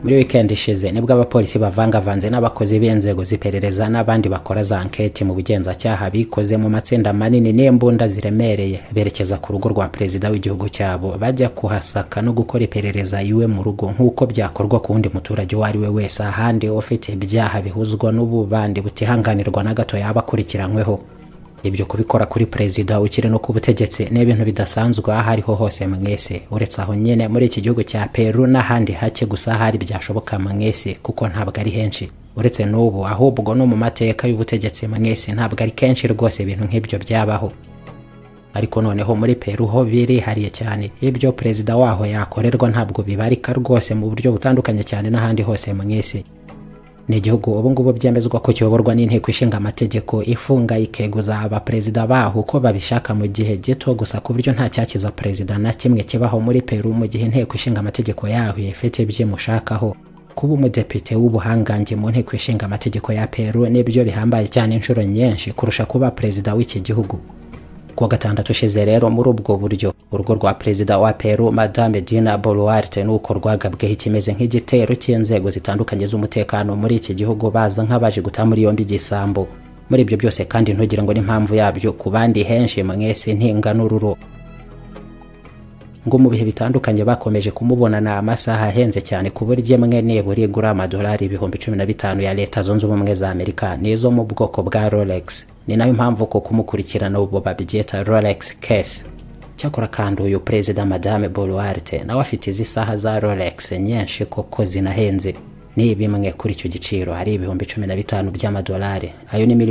muri weekend ishize nibwo abapolisi bavangavanze n'abakozi b'inzego ziperereza n'abandi bakora za anketi mu bugenzacyaha bikoze mu matsinda manini n'imbunda ziremereye berekeza ku rugo rwa perezida w'igihugu cyabo bajya kuhasaka no gukora iperereza iwe mu rugo nk'uko byakorwa ku wundi muturage uwo ari we wese ahandi ufite ibyaha bihuzwa n'ububandi butihanganirwa na gato yaba akurikiranyweho. Ibyo kubikora kuri perezida ukiri no ku butegetsi ni ibintu bidasanzwe aho ariho hose mwese, uretse aho nyene muri iki gihugu cya Peru n'ahandi hake gusa hari byashoboka mwese kuko ntabwo ari henshi. Uretse n'ubu ahubwo no mu mateka y'ubutegetsi mwese ntabwo ari kenshi rwose ibintu nk'ibyo byabaho. Ariko noneho muri Peru ho birihariye cyane, ibyo perezida waho yakorerwa ntabwo bibarika rwose mu buryo butandukanye cyane n'ahandi hose mwese. Ni igihugu ubu ngubu byemezwa ko kiyoborwa n'inteko ishinga amategeko ifunga ikeguza abaperezida baho uko babishaka mu gihe gito gusa ku buryo nta cyakiza perezida na kimwe kibaho muri Peru mu gihe inteko ishinga amategeko yaho ifite ibyo mushakaho. Kuba umudepite w'ubuhangange mu nteko ishinga amategeko ya Peru nibyo bihambaye cyane inshuro nyinshi kurusha kuba perezida w'iki gihugu. Kuwa gatandatu ushize rero muri ubwo buryo urugo rwa perezida wa Peru Madame Dina Boluarte nuko rwagabweho ikimeze nk'igitero cy'inzego zitandukanye z'umutekano muri iki gihugu baza nk'abaje guta muri yombi igisambo. Muri ibyo byose kandi ntugire ngo n'impamvu yabyo ku bandi henshi mwese ntinganururo ngo mu bihe bitandukanye bakomeje kumubonana amasaha ahenze cyane ku buryo mwe nibura igura amadolari 15,000 ya Leta Zunze Ubumwe za Amerika nizo mu bwoko bwa Rolex. Ni nayo mpamvu ko kumukurikirana ubu babyita Rolex case. Cyakora kandi uyu perezida Madame Boluarte nawe afite izi saha za Rolex nyinshi koko zinahenze. Ni bimwe kuri icyo giciro ari 15,000 by'amadolari, ayo ni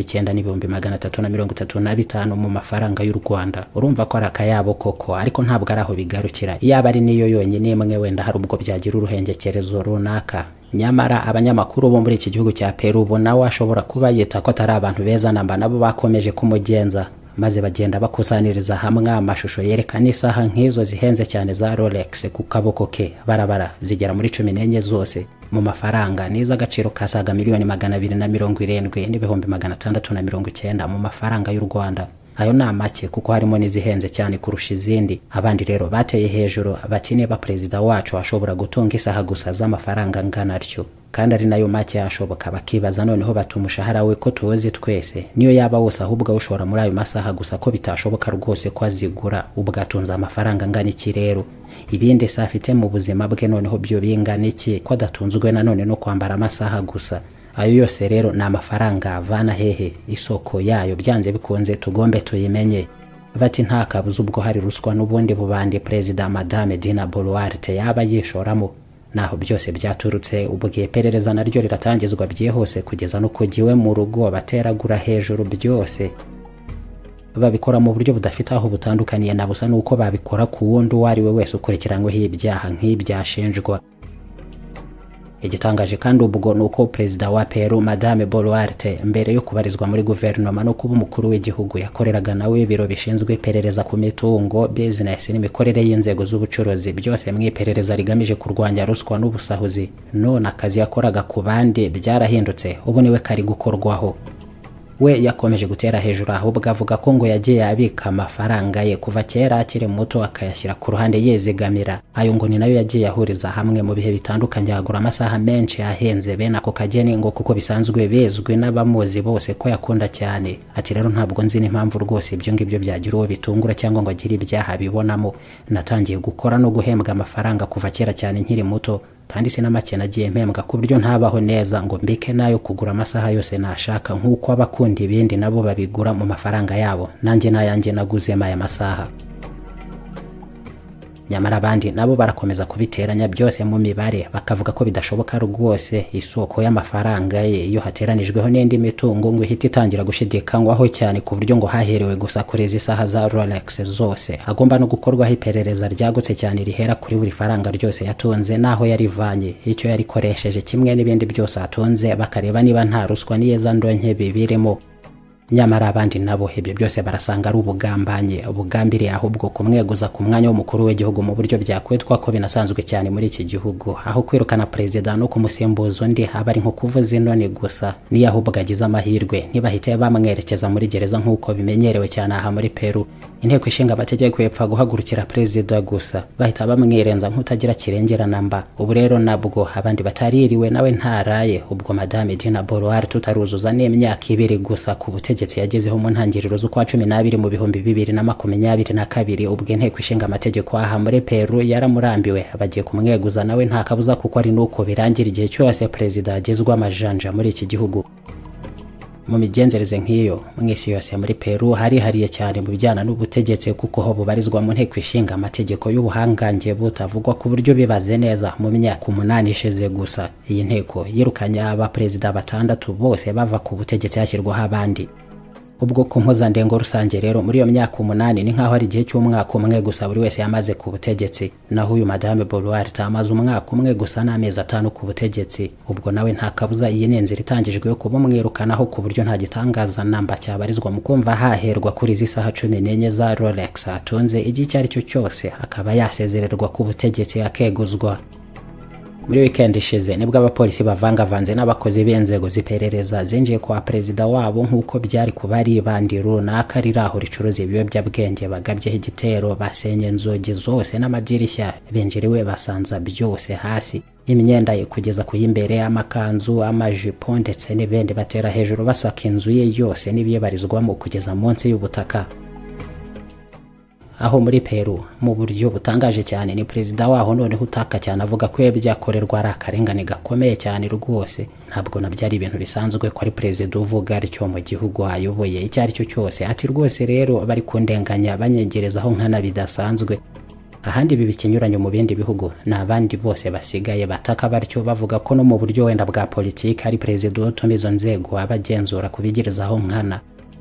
1,19,335 mu mafaranga y'u Rwanda. Urumva ko ari akayabo koko, ariko ntabwo araho bigarukira. Iyaba ari niyo yonyine imwe wenda hari ubwo byagira uruhengekerezo runaka. Nyamara abanyamakuru bo muri iki gihugu cya Peru bo nawe ashobora kuba yita ko atari abantu beza namba nabo bakomeje kumugenza, maze bagenda bakusaniriza hamwe amashusho yerekana isaha nk'izo zihenze cyane za Rolex ku kaboko ke barabara zigera muri 14 zose mu mafaranga niza agaciro kasaga 2,270,690 mu mafaranga y'u Rwanda. Ayo ni make kuko harimo n'izihenze cyane kurusha izindi. Abandi rero bateye hejuru bati niba perezida wacu ashobora gutunga isaha gusa z'amafaranga ngana atyo kandi ari nayo make ashoboka, bakibaza noneho batumushahara we ko tuzi twese niyo yaba wose ahubwo ushora muri ayo masaha gusa ko bitashoboka rwose ko azigura ubwatunza amafaranga ngana iki rero. Ibindi se afite mu buzima bwe noneho byo bingana iki ko adatunzwe nanone no kwambara amasaha gusa. Ayo yose rero ni amafaranga avana hehe? Isoko yayo byanze bikunze tugombe tuyimenye. Bati nta kabuza ubwo hari ruswa n'ubundi bubandi perezida Madame Dina Boluarte yaba yishoramo. Naho byose byaturutse ubwo iperereza naryo riratangizwa byihuse kugeza no kugiwe mu rugo bateragura hejuru byose. Babikora mu buryo budafite aho butandukaniye na busa nuko babikora ku wundi wari we wese ukurikiranyweho ibyaha nk'ibyashinjwa. Igitangaje kandi ubwo nuko perezida wa Peru Madame Boluarte mbere yo kubarizwa muri guverinoma no kuba umukuru w'igihugu yakoreraga nawe ibiro bishinzwe iperereza ku mitungo, business n'imikorere y'inzego z'ubucuruzi byose mwiperereza rigamije kurwanya ruswa n'ubusahuzi. None akazi yakoraga ku bandi byarahindutse, ubu niwe kari gukorwaho. We yakomeje gutera hejuru ahubwo avuga ko ngo yagiye abika amafaranga ye kuva kera akiri muto akayashyira ku ruhande yezigamira. Ayo ngo ni nayo yagiye ahuriza hamwe mu bihe bitandukanye agura amasaha menshi ahenze bene ako kageni ngo kuko bisanzwe bezwe n'abamuzi bose ko yakunda cyane. Ati rero ntabwo nzi n'impamvu rwose ibyo ngibyo byagira uwo bitungura cyangwa ngo agire ibyaha bibonamo. Natangiye gukora no guhembwa amafaranga kuva kera cyane nkiri muto, kandi sinamake nagiye mpembwa ku buryo ntabaho neza ngo mbike nayo kugura amasaha yose nashaka nk'uko abakunda ibindi nabo babigura mu mafaranga yabo. Nanjye nayanjye naguze aya masaha. Nyamara abandi nabo barakomeza kubiteranya byose mu mibare bakavuga ko bidashoboka rwose. Isoko y'amafaranga ye iyo hateranijweho n'indi mitungo ngo ihita itangira gushidikanywaho cyane ku buryo ngo haherewe gusa kuri izi saha za Rolex zose agomba no gukorwaho iperereza ryagutse cyane rihera kuri buri faranga ryose yatunze naho yarivanye, icyo yarikoresheje kimwe n'ibindi byose atunze, bakareba niba nta ruswa n'iyeza ndonke bibirimo. nyamara abandi nabo ibyo byose barasanga ari ubugambiriye ahubwo kumweguza ku mwanya w'umukuru w'igihugu mu buryo byakwitwa ko binasanzwe cyane muri iki gihugu, aho kwirukana perezida no kumusimbuza undi aba ari nko kuvuza inoni gusa. Niyo ahubwo agize amahirwe ntibahite bamwerekeza muri gereza nk'uko bimenyerewe cyane aha muri Peru. Inteko ishinga amategeko yapfa guhagurukira perezida gusa, bahita bamwirenza nk'utagira kirengerana mba. Ubu rero nabwo abandi bataririwe nawe ntaraye, ubwo Madame Dina Boluarte tutaruzuza n'imyaka 2 gusa ku butegetsi yagezeho mu ntangiriro z'ukwa 12 mu 2022, ubwo inteko ishinga amategeko aha muri Peru yaramurambiwe bagiye kumweguza nawe nta kabuza kuko ari nuko birangira igihe cyose perezida agezwa amajanja muri iki gihugu. Mu migenzereze nk'iyo mwisi yose muri Peru hariye cyane mu bijyana n'ubutegetsi kuko ho bubarizwa mu nteko ishinga amategeko y'ubuhangange butavugwa ku buryo bibaze neza. Mu myaka 8 ishize gusa iyi nteko yirukanye abaperezida 6 bose bava ku butegetsi hashyirwaho abandi. Ubwo ku mpuzandengo rusange rero muri iyo myaka 8 ni nkaho ari igihe cy'umwaka umwe gusa buri wese yamaze ku butegetsi, naho uyu Madame Boluarte amaze umwaka umwe gusa n'amezi 5 ku butegetsi. Ubwo nawe nta kabuza iyi nenzira itangijwe yo kubumwirukanaho ku buryo nta gitangaza namba cyabarizwa mu kumva haherwa kuri izi saha 14 za Rolex atunze igihe cyari cyo cyose akaba yasezererwa ku butegetsi akeguzwa. Muri weekend ishize nibwo abapolisi bavangavanze n'abakozi b'inzego ziperereza zinjiye kwa perezida wabo nk'uko byari kubari bandi runaka riraho ricuruza ibiyobyabwenge bagabyeho igitero, basenye inzugi zose n'amadirishya, binjiriwe basanza byose hasi, imyenda ye kugeza ku y'imbere, amakanzu, amajipo ndetse n'ibindi, batera hejuru basaka inzu ye yose n'ibibarizwamo kugeza munsi y'ubutaka. Aho muri Peru mu buryo butangaje cyane ni perezida waho noneho utaka cyane avuga ko yabyakorerwa ari akarengane gakomeye cyane rwose. Ntabwo nabyari ibintu bisanzwe ko ari perezida uvuga aricyo mu gihugu ayoboye icyo ari cyo cyose, ati rwose rero bari kundenganya banyegerezaho nkana bidasanzwe. Ahandi ibi bikinyuranye mu bindi bihugu n'abandi bose basigaye bataka baricyo bavuga ko no mu buryo wenda bwa politiki ari perezida utuma izo nzego abagenzura kubigerezaho nkana.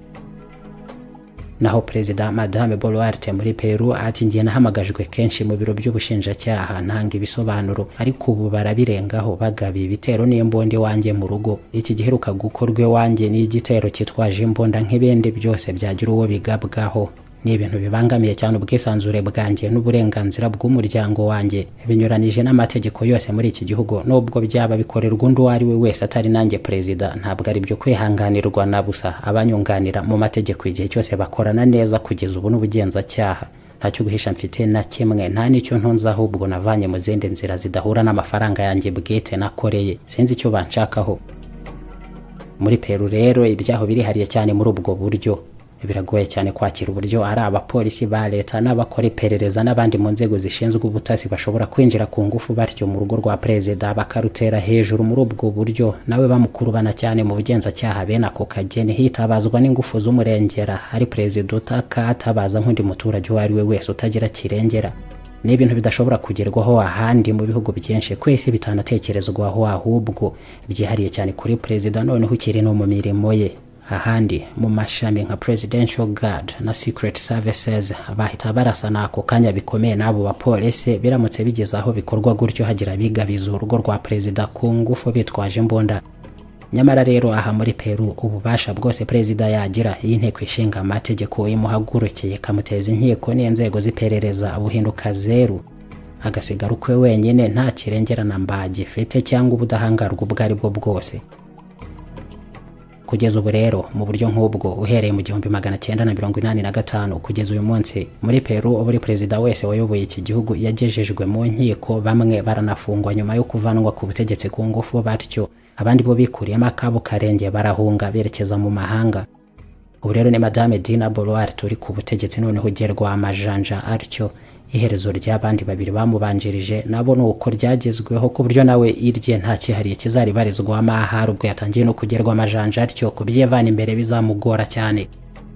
Naho perezida Madame Boluarte muri Peru ati ngiye nahamagajwe kenshi mu biro by'ubushinjacyaha ntanga ibisobanuro, ariko ubu barabirengaho bagaba ibitero n'imbonde wanjye mu rugo. Iki giheruka gukorwe wanjye ni igitero cyitwaje imbonda nk'ibindi byose byagira uwo bigabwaho. Ni ibintu bibangamiye cyane ubwisanzure bwanjye n'uburenganzira bw'umuryango wanjye, binyuranije n'amategeko yose muri iki gihugu. Nubwo byaba bikorerwa undi ari we wese atari nanjye perezida, ntabwo ari byo kwihanganirwa na busa. Abanyunganira mu mategeko igihe cyose bakorana neza kugeza ubu n'ubugenzacyaha. Ntacyo guhisha mfite na kimwe, nta nicyo ntonza, ahubwo navanye mu zindi nzira zidahura n'amafaranga yanjye bwite nakoreye, sinzi icyo banshakaho. Muri Peru rero ibyaho birihariye cyane muri ubwo buryo. Biragoye cyane kwakira uburyo ari abapolisi ba leta n'abakora iperereza n'abandi mu nzego zishinzwe ubutasi bashobora kwinjira ku ngufu batyo mu rugo rwa perezida bakarutera hejuru muri ubwo buryo, nawe bamukurubana cyane mu bugenzacyaha bene ako kageni, hitabazwa n'ingufu z'umurengera. Ari perezida utaka atabaza nk'undi muturage uwo ari we wese utagira kirengera. Ni ibintu bidashobora kugerwaho ahandi mu bihugu byinshi kwese bitanatekerezwaho, ahubwo byihariye cyane kuri perezida noneho ukiri no mu mirimo ye. Ahandi mu mashami nka Presidential Guard na Secret Services bahita barasana ako kanya bikomeye n'abo bapolisi biramutse bigeze aho bikorwa gutyo hagira bigabiza urugo rwa perezida ku ngufu bitwaje imbunda. Nyamara rero aha muri Peru ububasha bwose perezida yagira y'inteko ishinga amategeko imuhagurukiye kamuteza inkiko n'inzego ziperereza buhinduka zeru, agasigara ukwe wenyine nta kirengerana mbaje fete cyangwa ubudahangarwa ubwo ari bwo bwose. Kugeza ubu rero mu buryo nk'ubwo uhereye mu 1985 kugeza uyu munsi muri Peru buri perezida wese wayoboye iki gihugu yagejejwe mu nkiko, bamwe baranafungwa nyuma yo kuvanwa ku butegetsi ku ngufu batyo, abandi bo bikuriyemo akabo karenge barahunga berekeza mu mahanga. Ubu rero ni Madame Dina Boluarte uri ku butegetsi noneho ugerwa amajanja atyo. Iherezo ry'abandi babiri bamubanjirije nabo nuko ryagezweho ku buryo nawe irye nta kihariye kizaribarizwa amahari, ubwo yatangiye no kugerwa amajanja atyo kubyevana imbere bizamugora cyane.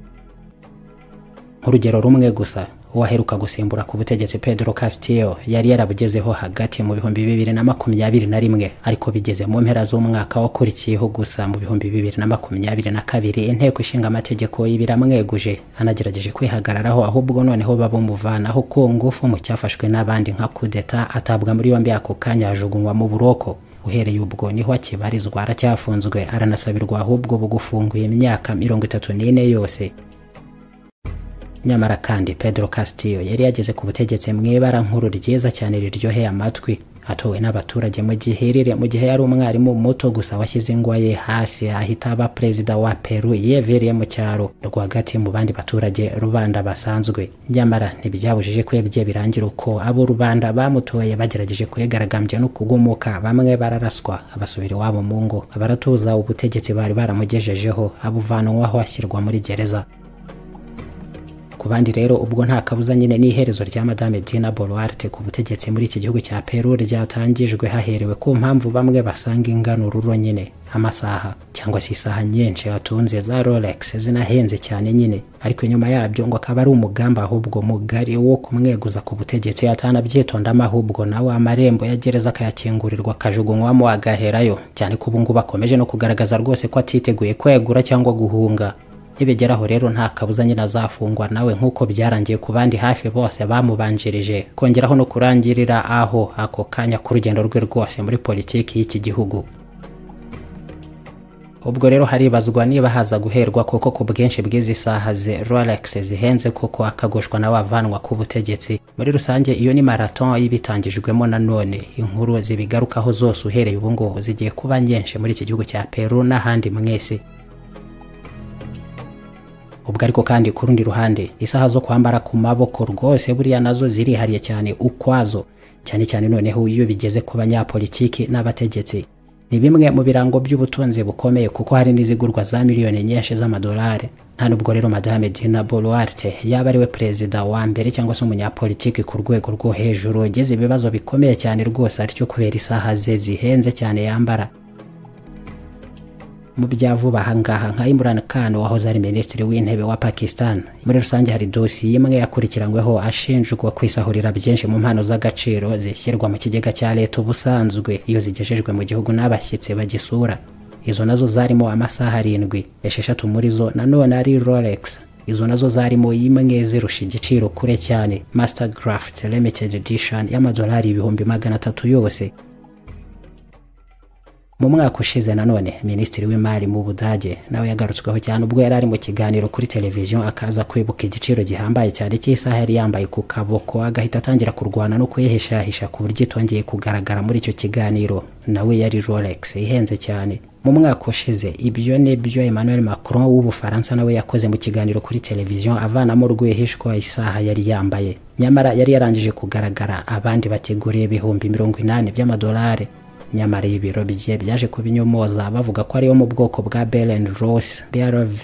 Urugero rumwe gusa, uwaheruka gusimbura ku butegetsi Pedro Castillo yari yarabugezeho hagati mu 2021, ariko bigeze mu mpera z'umwaka wakurikiyeho gusa mu 2022 inteko ishinga amategeko ibiramweguje, anagerageje kwihagararaho, ahubwo noneho babumuvanaho ku ngufu mu cyafashwe n'abandi nka kudeta, atabwa muri yombi ako kanya ajugunywa mu buroko. uhereye ubwo niho akibarizwa, aracyafunzwe, aranasabirwa ahubwo bugufunguye imyaka 34 yose. Nyamara kandi Pedro Castillo yari yageze ku butegetsi mw'ibara nkuru ryiza cyane riryoheye amatwi, atowe n'abaturage mu gihirire mu gihe yari umwarimu muto gusa washyize ingwa ye hasi ahita aba perezida wa Peru yevereye mu cyaro rwagati mu bandi baturage rubanda basanzwe. Nyamara ntibyabujije ko yabye birangira uko abo rubanda bamutoye bagerageje kwegaragambya no kugumuka, bamwe bararaswa abasubira iwabo mu ngo, abaratuza ubutegetsi bari baramugejejeho abuvanwaho ashyirwa muri gereza. Ku bandi rero ubwo nta kabuza nyine n'iherezo rya Madame Dina Boluarte ku butegetsi muri iki gihugu cya Peru ryatangijwe haherewe ku mpamvu bamwe basanga ingano ruro nyine amasaha cyangwa se isaha nyinshi atunze za Rolex zinahenze cyane nyine, ariko nyuma yabyo ngo akaba ari umugamba ahubwo mugari wo kumweguza ku butegetsi atanabyitondamo, ahubwo nawe amarembo ya gereza akayakingurirwa akajugunywamo agaherayo, cyane ko ubu ngubu bakomeje no kugaragaza rwose ko atiteguye kwegura cyangwa guhunga. Nibigeraho rero nta kabuza nyine azafungwa nawe nk'uko byarangiye ku bandi hafi bose bamubanjirije, kongeraho no kurangirira aho ako kanya k'urugendo rwe rwose muri politiki y'iki gihugu. Ubwo rero haribazwa niba haza guherwa koko ku bwinshi bw'izi saha ze Rolex zihenze koko akagoshwa nawe avanwa ku butegetsi. Muri rusange iyo ni marathon y'ibitangijwemo nanone inkuru zibigarukaho zose uhereye ubu ngubu zigiye kuba nyinshi muri iki gihugu cya Peru n'ahandi mwese. Ubwo ariko kandi ku rundi ruhande isaha zo kwambara ku maboko rwose buriya nazo zirihariye cyane ukwazo, cyane cyane noneho iyo bigeze ku banyapolitiki n'abategetsi. Ni bimwe mu birango by'ubutunzi bukomeye kuko hari n'izigurwa za miliyoni nyinshi z'amadolari. Nta nubwo rero Madame Dina Boluarte yaba ariwe perezida wa mbere cyangwa se umunyapolitiki ku rwego rwo hejuru ugeze ibibazo bikomeye cyane rwose aricyo kubera isaha ze zihenze cyane yambara. Mu byavuba ahangaha nka Imran Khan wahoze ari minisitiri w'intebe wa Pakistan, muri rusange hari dosiye imwe yakurikiranyweho ashinjwa kwisahurira byinshi mu mpano z'agaciro zishyirwa mu kigega cya leta ubusanzwe iyo zigejejwe mu gihugu n'abashyitsi bagisura. Izo nazo zarimo amasaha 7, 6 muri zo nanone ari Rolex. Izo nazo zarimo imwe zirusha igiciro kure cyane, Mastercraft Limited Edition y'amadolari 300,000 yose. Mu mwaka ushize nanone minisitiri w'imari mu Budage nawe yagarutsweho cyane ubwo yari ari mu kiganiro kuri televiziyo akaza kwibuka igiciro gihambaye cyane cy'isaha yari yambaye ku kaboko, agahita atangira kurwana no kuyihishahisha ku buryo itongeye kugaragara muri icyo kiganiro. Nawe yari Rolex ihenze cyane. Mu mwaka ushize ibyo nibyo Emmanuel Macron w'Ubufaransa nawe yakoze mu kiganiro kuri televiziyo avanamo rwihishwa isaha yari yambaye. Nyamara yari yarangije kugaragara, abandi bateguriye 80,000 by'amadolari. Nyamara ibiro bye byaje kubinyomoza bavuga ko ariyo mu bwoko bwa Bell & Ross BRV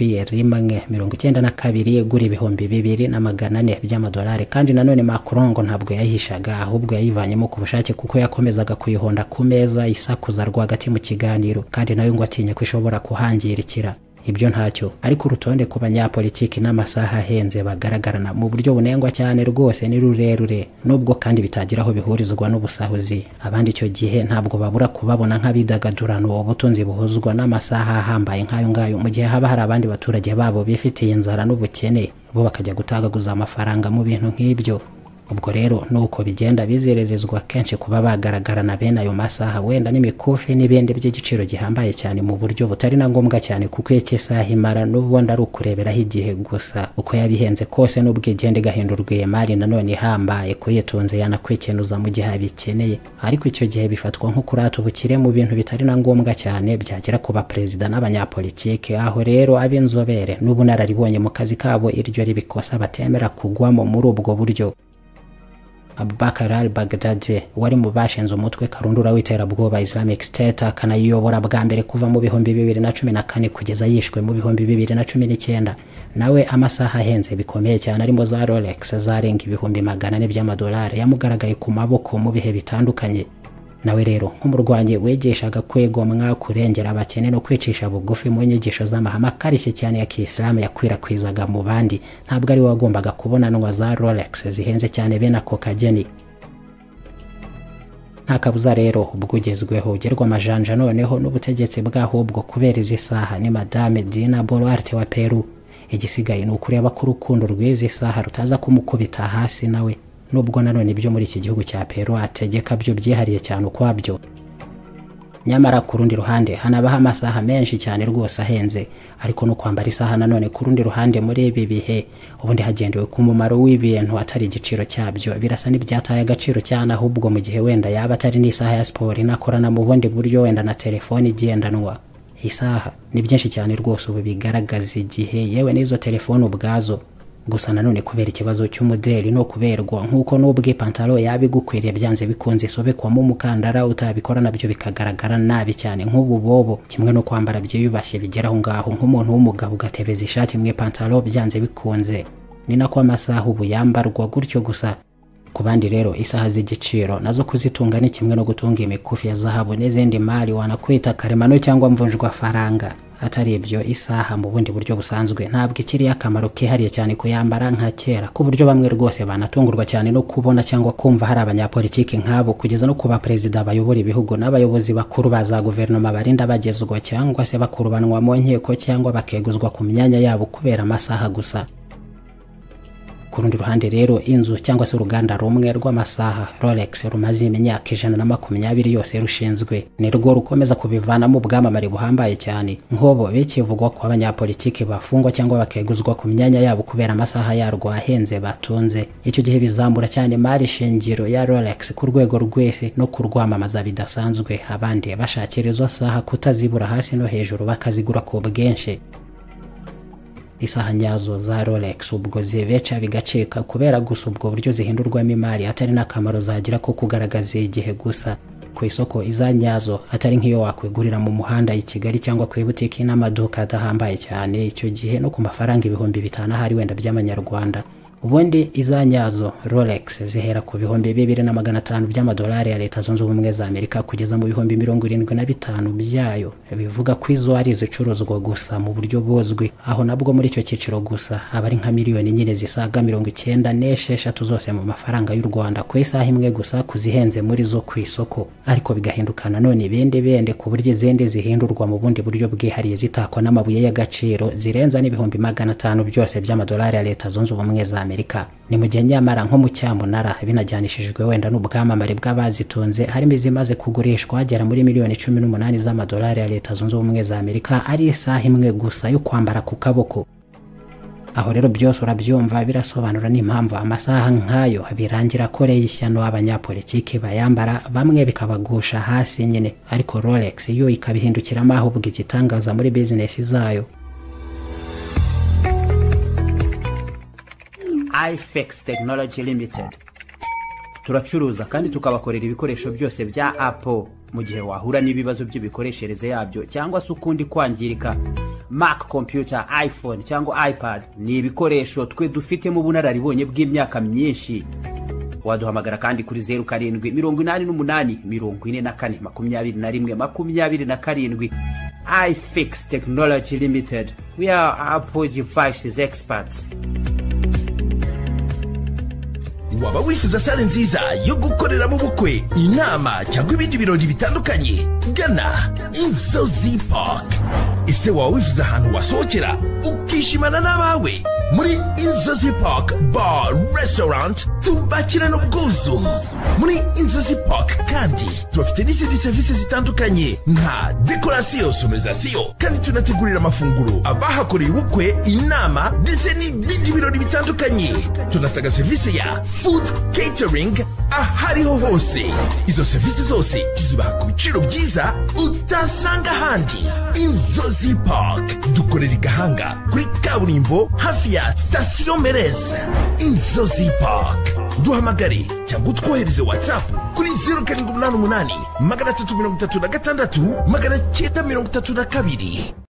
192 igura 2,400 by'amadolari, kandi nanone Macron ngo ntabwo yahishaga ahubwo yayivanyemo ku bushake kuko yakomezaga kuyihonda ku meza isakuza rwagati mu kiganiro, kandi nayo ngo atinye ko ishobora kuhangirikira. Ibyo ntacyo, ariko urutonde ku banyapolitiki n'amasaha ahenze bagaragarana mu buryo bunengwa cyane rwose ni rurerure, nubwo kandi bitagiraho bihurizwa n'ubusahuzi. Abandi icyo gihe ntabwo babura kubabona nk'abidagadurano ubutunzi buhuzwa n'amasaha ahambaye nk'ayo ngayo, mu gihe haba hari abandi baturage babo bifitiye inzara n'ubukene bo bakajya gutagaguza amafaranga mu bintu nk'ibyo. Ubwo rero nuko bigenda bizererezwa kenshi kuba bagaragarana bene ayo masaha, wenda n'imikufi n'ibindi by'igiciro gihambaye cyane mu buryo butari na ngombwa cyane kuko isaha imara n'ubundi ari ukureberaho igihe gusa. Uko yabihenze kose n'ubwo igenda igahindurwa imari nanone ihambaye kuyitunze yanakwekenuza mu gihe abikeneye, ariko icyo gihe bifatwa nko kurata ubukire mu bintu bitari na ngombwa cyane byagera kuba perezida n'abanyapolitiki. Aho rero ab'inzobere n'ubu nararibonye mu kazi kabo iryo ribikosa batemera kugwamo muri ubwo buryo. Abubakar al-Baghdadi wari mu bashinze umutwe karundura w'iterabwoba Islamic State akanayiyobora bwa mbere kuva mu 2014 kugeza yishwe mu 2019, nawe amasaha ahenze bikomeye cyane arimo za Rolex zarenga 400,000 by'amadolari yamugaragaye ku maboko mu bihe bitandukanye. Nawe rero nk'umurwanyi wegeshaga kwegomwa kurengera abakene no kwicisha bugufi mu nyigisho z'amahame akarishye cyane ya Kiislamu yakwirakwizaga mu bandi, ntabwo ari wagombaga kubonanwa za Rolex zihenze cyane bene ako kageni. Nta kabuza rero ubwo ugezweho ugerwa amajanja noneho n'ubutegetsi bwahubwo kubera izi saha ni Madame Dina Boluarte wa Peru. Igisigaye ni ukureba ko urukundo rw'izi saha rutaza kumukubita hasi nawe, nubwo nanone ibyo muri iki gihugu cya Peru ategeka byo byihariye cyane ukwabyo. nyamara ku rundi ruhande hanabaho amasaha menshi cyane rwose ahenze, ariko no kwambara isaha nanone ku rundi ruhande muri ibi bihe ubundi hagendewe ku mumaro w'ibintu atari igiciro cyabyo birasa n'ibyataye agaciro cyane, ahubwo mu gihe wenda yaba atari n'isaha ya siporo inakorana mu bundi buryo wenda na telefoni igendanwa. Isaha ni byinshi cyane rwose ubu bigaragaza igihe, yewe n'izo telefoni ubwazo. Gusa nanone kubera ikibazo cy'umudeli no kuberwa nk'uko n'ubwo ipantaro yabigukwiriye byanze bikunze isobekwamo umukandara utabikora nabyo bikagaragara nabi cyane nk'ubu bobo, kimwe no kwambara byiyubashye bigeraho ngaho nk'umuntu w'umugabo ugatebeza ishati mu ipantaro byanze bikunze. Ni nako amasaha ubu yambarwa gutyo gusa. Ku bandi rero isaha z'igiciro nazo kuzitunga ni kimwe no gutunga imikufi ya zahabu n'izindi mali wanakwita karemano cyangwa mvunjwa faranga. Atari ibyo isaha mu bundi buryo busanzwe ntabwo ikiri akamaro kihariye cyane kuyambara nka kera, ku buryo bamwe rwose banatungurwa cyane no kubona cyangwa kumva hari abanyapolitiki nk'abo kugeza no kuba perezida bayobora ibihugu n'abayobozi bakuru ba za guverinoma barinda bagezwa cyangwa se bakurubanwa mu nkiko cyangwa bakeguzwa ku myanya yabo kubera amasaha gusa. Ku rundi ruhande rero inzu cyangwa se uruganda rumwe rw'amasaha Rolex rumaze imyaka 120 yose rushinzwe ni rwo rukomeza kubivanamo ubwamamare buhambaye cyane, nk'ubo bikivugwa ko abanyapolitiki bafungwa cyangwa bakeguzwa ku myanya yabo kubera amasaha yarwo ahenze batunze. Icyo gihe bizambura cyane imari shingiro ya Rolex ku rwego rwese no kurwamamaza bidasanzwe, abandi bashakira izo saha kutazibura hasi no hejuru bakazigura ku bwinshi. Isaha nyazo za Rolex ubwo zibeca bigacika kubera gusa ubwo buryo zihindurwamo imari atari n'akamaro zagira ko kugaragaza igihe gusa. Ku isoko izanyazo atari nk'iyo wakwigurira mu muhanda i Kigali cyangwa ku butiki n'amaduka adahambaye cyane, icyo gihe no ku mafaranga 5,000 ahari wenda by'amanyarwanda. Ubundi izanyazo Rolex zihera ku 2,500 by'amadolari ya Leta Zunze Ubumwe za Amerika kugeza mu 75,000 byayo. Bivuga ko izo ari zicuruzwa gusa mu buryo buzwi, aho nabwo muri icyo cyiciro gusa abari nka miliyoni nyine zisaga 96 zose mu mafaranga y'u Rwanda ku isaha imwe gusa kuzihenze muri zo ku isoko. Ariko bigahindukana none ibindi bende ku buryo izindi zihindurwa mu bundi buryo bwihariye zitakwa n'amabuye y'agaciro zirenza n'500 byose by'amadolari ya Leta Zunze Ubumwe za Amerika. Ni mu gihe nyamara nko mu cyamunara binajyanishijwe wenda n'ubwamamare bw'abazitunze harimo izimaze kugurishwa hagera muri miliyoni 18 z'amadolari ya Leta Zunze Ubumwe za Amerika ari isaha imwe gusa yo kwambara ku kaboko. Aho rero byose urabyumva birasobanura n'impamvu amasaha nk'ayo birangira koreye ishyano abanyapolitiki bayambara, bamwe bikabagusha hasi nyine, ariko Rolex yo ikabihindukiramo ahubwo igitangaza muri business zayo. iFix Technology Limited turacuruza kandi tukabakorera ibikoresho byose bya Apple mu gihe wahura n'ibibazo by'ibikoreshereze yabyo cyangwa se ukundi kwangirika. Mac computer, iPhone cyangwa iPad ni ibikoresho twe dufite mu bunararibonye bw'imyaka myinshi. Waduhamagara kandi kuri 0788442127. iFix Technology Limited, we are Apple devices experts. Waba wifuza sale nziza yo gukorera mu bukwe, inama cyangwa ibindi birori bitandukanye? Gana Inzozi Park. Ese waba wifuza ahantu wasohokera ukishimana n'abawe? Muri Inzozi Park Bar Restaurant tubakirana ubwuzu. Muri Inzozi Park kandi tubafite n'izindi service zitandukanye nka decoration, sonorisation, kandi tunategurira amafunguro abahakoreye ubukwe, inama ndetse n'ibindi birori bitandukanye. Tunatanga service ya food catering ahariho hose. Izo service zose tuzibaha ku biciro byiza utasanga ahandi. Inzozi Park dukorera i Gahanga kuri kaburimbo hafi ya Station Merez. Inzozi Park duhamagare cyangwa utwohereze WhatsApp kuri 0788 336 932.